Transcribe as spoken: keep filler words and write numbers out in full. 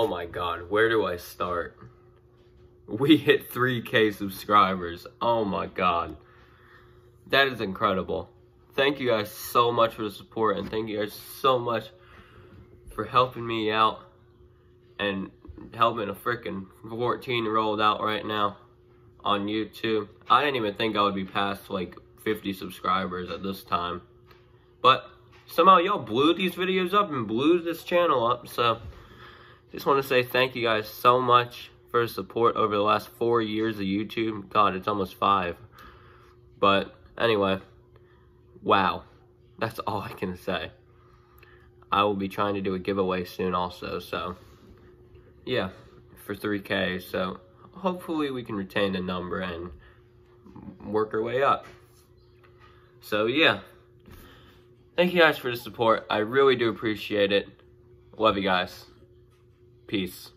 Oh my god, where do I start? We hit three K subscribers. Oh my god. That is incredible. Thank you guys so much for the support, and thank you guys so much for helping me out and helping a freaking fourteen year old out right now on YouTube. I didn't even think I would be past like fifty subscribers at this time, but somehow y'all blew these videos up and blew this channel up. So just want to say thank you guys so much for the support over the last four years of YouTube. God, it's almost five. But anyway, wow, that's all I can say. I will be trying to do a giveaway soon also, so yeah, for three K. So hopefully we can retain the number and work our way up. So yeah, thank you guys for the support. I really do appreciate it. Love you guys. Peace.